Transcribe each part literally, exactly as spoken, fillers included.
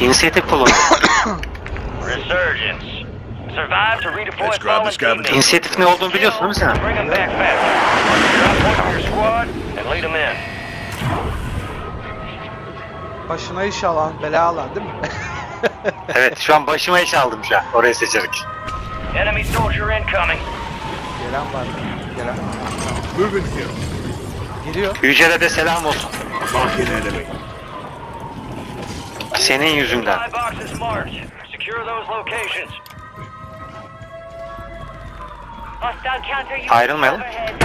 İnisiyatif kullanıyor. Resurgence. Survive to redeploy Let's grab fallen the scavenger. teammates. İnisiyatif ne olduğunu biliyorsun değil mi sen? Bring them back fast. Drop one of your squad and lead them in. Başına iş alan, bela alan değil mi? Evet, şu an başıma iş aldım şu an orayı seçerek. Enemy soldier incoming. Gelen var. Gelen. Moving here. Geliyor. Yücel'e de selam olsun. Marking enemy. Senin yüzünden. Supply boxes marked. Secure those locations. Hostile counter U A V Ayrılmayalım. overhead.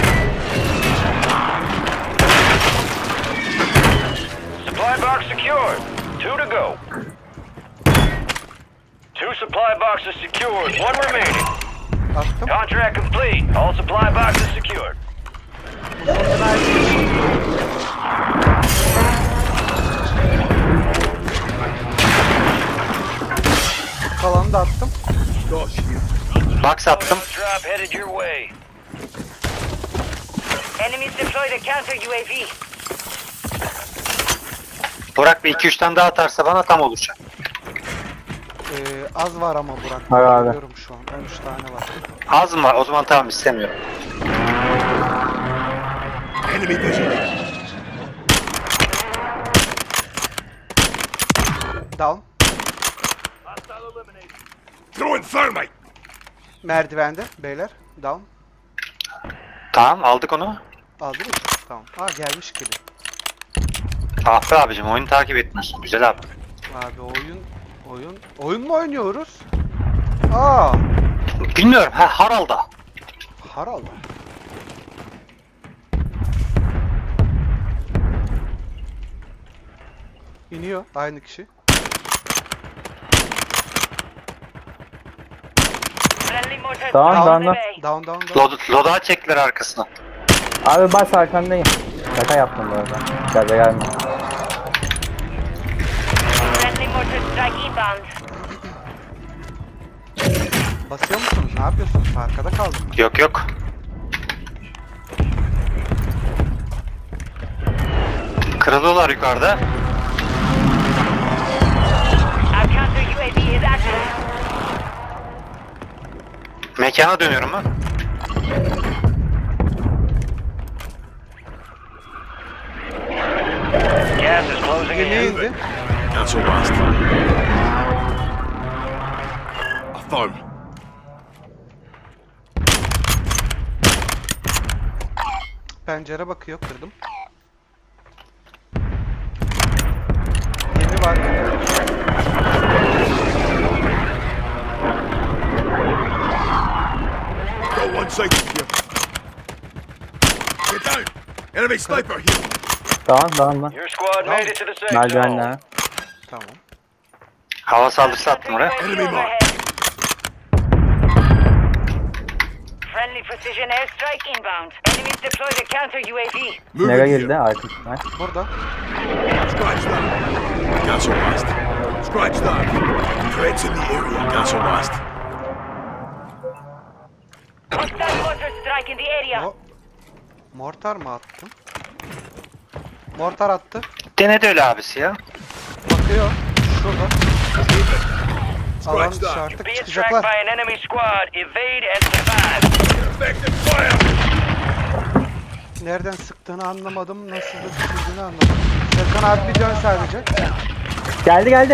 Supply box secured. Two to go. Two supply boxes secured. One remaining. Attım. Contract complete. All supply boxes secured. Kalanı da attım. Gosh, you. Box attım. Drop headed your way. Enemies deployed a counter U A V. Burak bir iki üç tane daha atarsa bana tam olacak. Ee, az var ama Burak. Var abi. Görüyorum şu an. on üç tane var. Az mı var? O zaman tamam istemiyorum. Enemy vision. Down. Throwing thermite. Merdivende beyler. Down. Tamam aldık onu. Aldın mı? Tamam. Aa gelmiş gibi. Ah be abicim oyunu takip etmiyorsun. Güzel abi. Abi oyun oyun oyun mu oynuyoruz? Aa, Bilmiyorum. Ha Haral'da. Harald. İniyor aynı kişi. Friendly mortar Tamam, strike tamam, on the tamam. bay. Down down down. Lod Lodağa çektiler arkasına. Abi bas arkandayım. Şaka yaptım bu arada. Gaza gelme. Friendly mortar strike inbound. Basıyor musunuz? Ne yapıyorsunuz? Arkada kaldım. Yok yok. Kırılıyorlar yukarıda. Our counter U A V is active. Mekana dönüyorum ha. Gas is closing Yeni in. indi. Cancel blast. A foam. Pencere bakıyor, kırdım. Yeni var. Got one sighted here. Get down. Enemy sniper here. Tamam tamam lan. Your squad made it to the safe zone. Merdivenler. Tamam. Hava saldırısı attım oraya. Counter U A V Enemy mark. overhead. Friendly precision airstrike inbound. Enemies deployed a counter U A V. Moving Nereye here. girdi? Arkasına. Burada. Scratch that. Cancel blast. Scratch that. Threats in the area. Cancel blast. Hostile mortar strike in the area. O mortar mı attın? Mortar attı. Denedi öyle abisi ya. Bakıyor. Şurada. Alan Scratch dışı that. artık Being tracked çıkacaklar. by an enemy squad. Evade and survive. Effective fire. Nereden sıktığını anlamadım. Nasıl da düşürdüğünü anlamadım. Serkan abi bir dön sadece. Geldi geldi.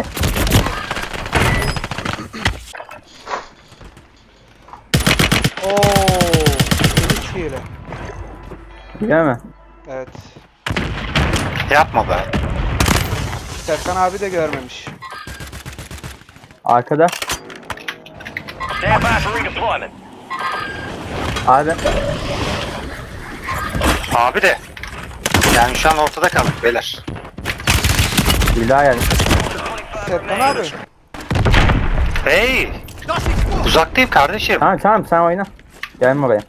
Ooo. Üç hile. Biliyor mi? Evet. Yapma be. Serkan abi de görmemiş. Arkada. Stand by for redeployment. Abi. Abi de. Yani şu an ortada kaldık beyler. Bir daha geldi. Serkan abi. Hey! Uzaktayım kardeşim. Tamam tamam sen oyna. Gelme oraya.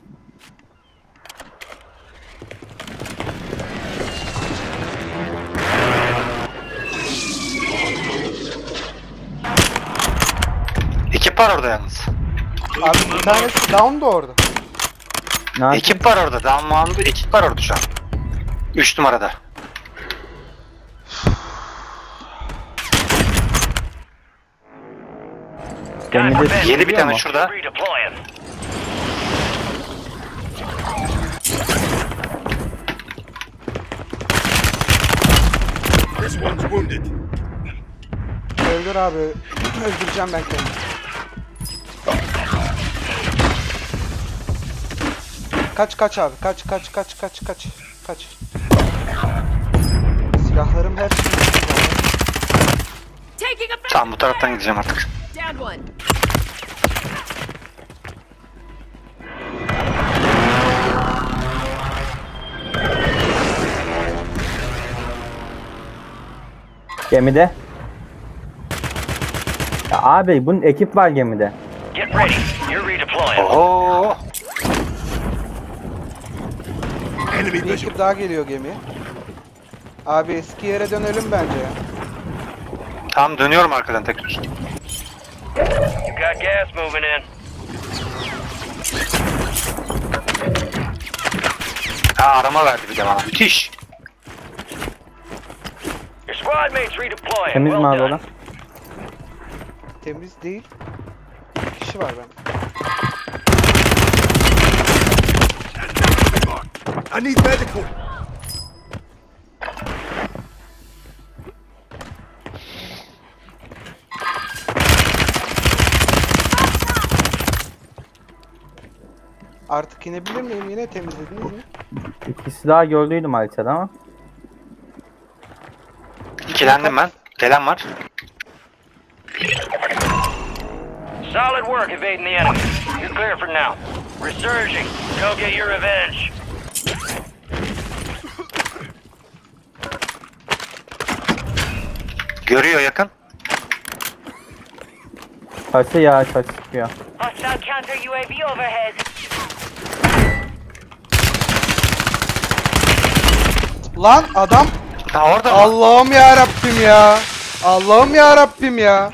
Ekip var orada yalnız. Abi bir tanesi down da orada. Ne yapayım? Ekip var orada. Damlandı. Ekip var orada şu an. Üç numarada. Gemide Yedi bir sürüyor tane mu? şurada. Redeploying. This one's wounded. Öldür abi. Öldüreceğim ben kendimi. Kaç kaç abi. Kaç kaç kaç kaç kaç. Kaç. Silahlarım her şey. Taking a Tamam bu taraftan gideceğim artık. down one. Gemide. Ya abi bunun ekip var gemide. Get ready. You're redeploying. Oho. Enemy Bir visual. ekip daha geliyor gemiye. Abi eski yere dönelim bence ya. Tamam dönüyorum arkadan tekrar. You got gas moving in. Ha arama verdi bir de bana. Müthiş. Your squad mates redeploying. Temiz mi Well abi done. olan? Temiz değil. Bir kişi var ben. I need medical. Artık inebilir miyim? Yine temizlediniz mi? İkisi daha gördüydüm haritada ama. İkilendim ben. Gelen var. Solid work evading the enemy. You're clear for now. Resurging. Go get your revenge. Görüyor yakın. Taşı ya taş çıkıyor. Hostile counter U A V overhead. Lan adam. Ha orada mı? Allah'ım ya Rabbim ya. Allah'ım ya Rabbim ya.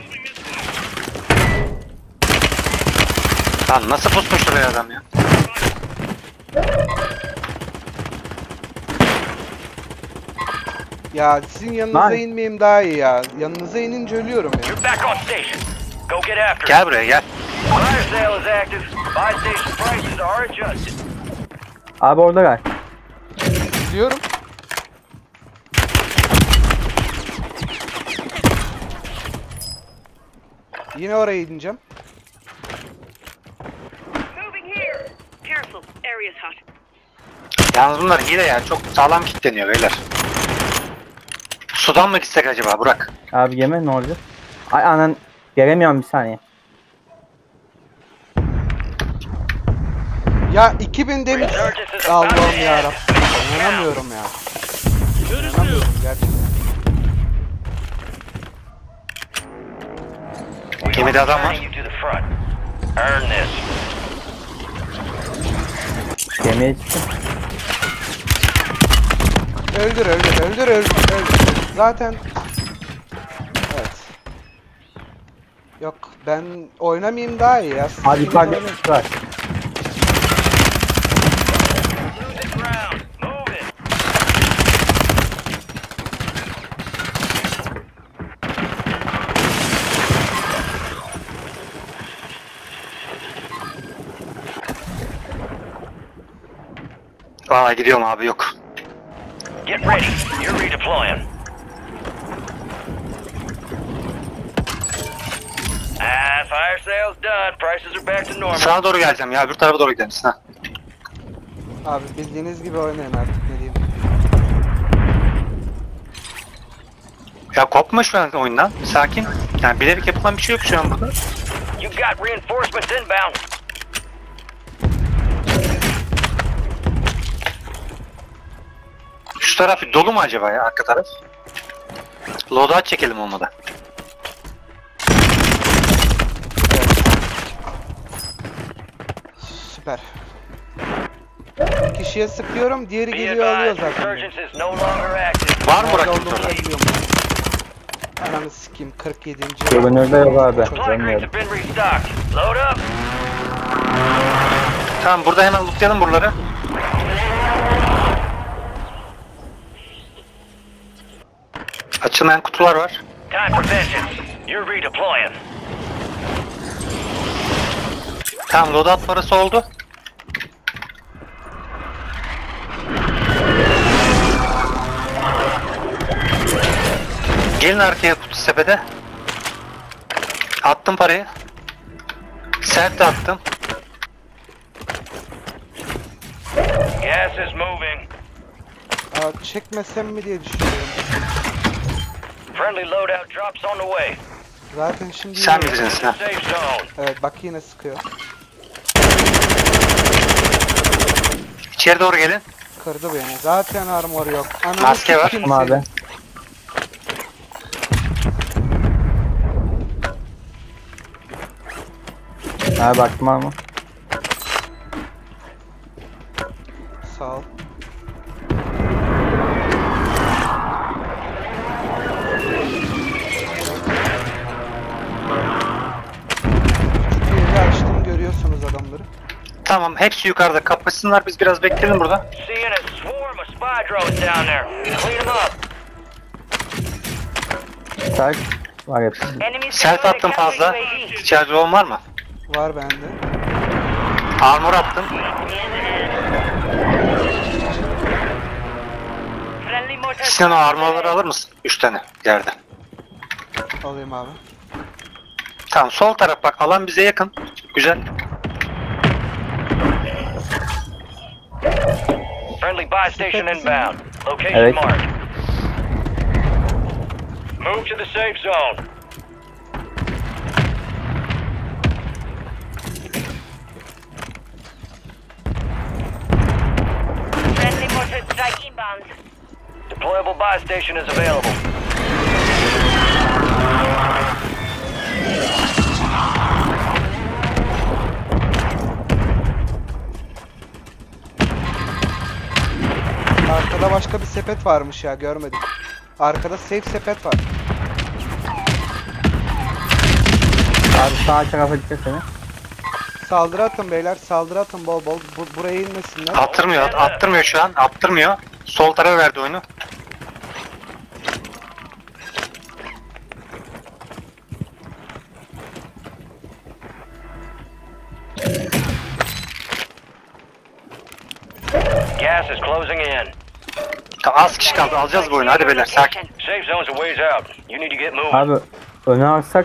Lan nasıl pusmuş buraya adam ya? Ya sizin yanınıza Lan. inmeyeyim daha iyi ya. Yanınıza inince ölüyorum ya. You're back on station. Go get after it. Gel buraya gel. Fire sale is active. Buy station prices are adjusted. Abi orada gel. Gidiyorum. Yine oraya ineceğim. Moving here. Careful. Area's hot. Yalnız bunlar hile ya. Çok sağlam kilitleniyor beyler. Sudan mı gitsek acaba Burak? Abi yeme ne olacak? Ay anan gelemiyorum bir saniye. Ya iki bin demiş. Resurgence is about to Allah'ım end. ya Rabbim. İnanamıyorum ya. İnanamıyorum gerçekten. Gemide adam var. Sending you to the front. Earn this. Gemiye çıktım. Öldür öldür öldür öldür öldür. Zaten evet. Yok ben oynamayayım daha iyi ya. Siz Abi ikiniz yukarıda oynayın. bir var. Losing ground. Move it. Valla gidiyorum abi yok. Get ready. You're redeploying. Ah, fire sale's done. Prices are back to normal. Sağa doğru geleceğim ya. Bir tarafa doğru gidelim. Ha. Abi bildiğiniz gibi oynayın artık ne diyeyim. Ya kopma şu an oyundan. Sakin. Yani bilerek yapılan bir şey yok şu an burada. You got reinforcements inbound. Şu taraf dolu mu acaba ya arka taraf? Loadout çekelim olmadı. Süper. Bir kişiye sıkıyorum, diğeri Be geliyor alıyor advised, zaten. resurgence is no longer active. Var mı Nerede Burak olduğumu kimse da orada? biliyorum. Ananı sikeyim kırk yedinci Görünürde yok abi. Supply crates Görmüyorum. have been restocked. Load up. Tamam burada hemen lootlayalım buraları. Açılmayan kutular var. Time for vengeance. You're redeploying. Tamam, loadout parası oldu. Gelin arkaya kutu sepede. Attım parayı. Sert de attım. Gas is moving. Aa, çekmesem mi diye düşünüyorum. Friendly loadout drops on the way. Zaten şimdi Sen yine- bilirsin sen. Safe zone. Evet bak yine sıkıyor. İçeri doğru gelin. Kırdı beni. Zaten armor yok. Ananı Maske var. sikeyim Tamam seni. abi. Abi baktım var mı? Sağ ol. Şu yeri açtım, görüyorsunuz adamları. Tamam, hepsi yukarıda. Kapışsınlar, biz biraz bekleyelim burada. Seeing a swarm of spy drones down there. Clean them up. Sark var hepsi. Enemies Sert deployed a attım counter fazla. U A V. İhtiyacı olan var mı? Var bende. Armor attım. Friendly mortar Sinan o strike armorları inbound. alır mısın? Üç tane yerde. Alayım abi. Tamam, sol taraf bak, alan bize yakın. Güzel. Friendly buy station inbound. Location Evet. marked. Move to the safe zone. Friendly mortar strike inbound. Deployable buy station is available. Arkada başka bir sepet varmış ya, görmedim. Arkada safe sepet var. Abi sağ tarafa gidecek seni. Saldırı atın beyler, saldırı atın bol bol. Bu, buraya inmesinler. Attırmıyor, at- attırmıyor şu an. Attırmıyor. Sol tarafa verdi oyunu. Gas is closing in. Tamam, az kişi kaldı. Alacağız bu oyunu. Hadi beyler, sakin. Safe zone's a ways out. You need to get moving. Abi öne alsak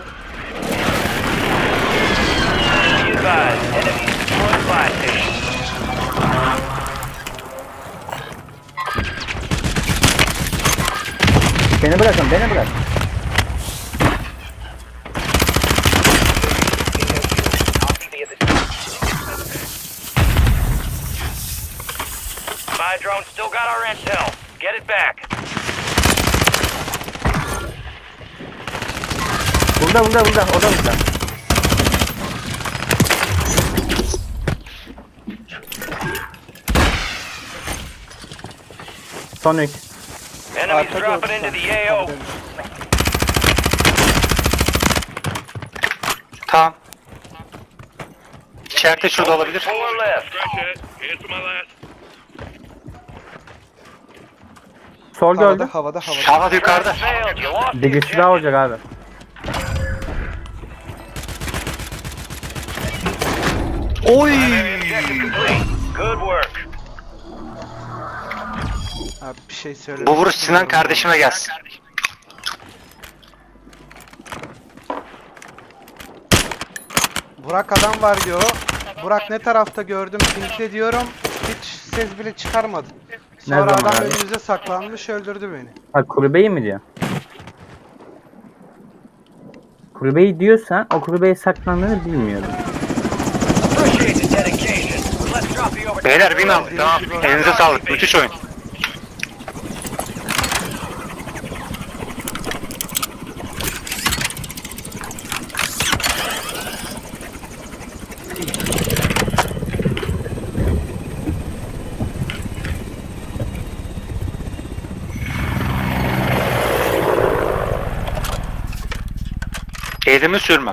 Be advised, enemies deployed buy station. beni bırakın beni bırak. Spy drone still got our intel. Get it back. Burada burada burada o da burada. Son üç. Enemies Arkada dropping olsun. into the A O. Tamam. İçeride şurada olabilir. Four left. Sol Havada, gördüm. havada, havada. Havada yukarıda. Failed. You lost the Bir güçlü daha olacak abi. Oy! objective complete. Good work. Abi bir şey söyle. Bu vuruş Sinan kardeşime gelsin. Burak adam var diyor. Burak ne tarafta gördüm, pinkle diyorum. Hiç ses bile çıkarmadı. Sonra Nereden adam abi? önümüze saklanmış, öldürdü beni. Ha kulübeyi mi diyor? Kulübeyi diyorsan o kulübeye saklandığını bilmiyorum. Appreciate the dedication. Let's drop you over. Beyler win aldık. Tamam. Elinize sağlık. Müthiş oyun. Elimi sürmem.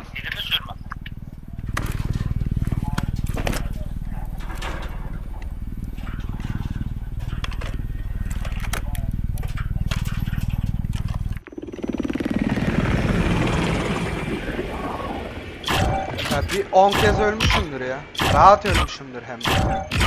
Ya bir on kez ölmüşümdür ya. Rahat ölmüşümdür hem de.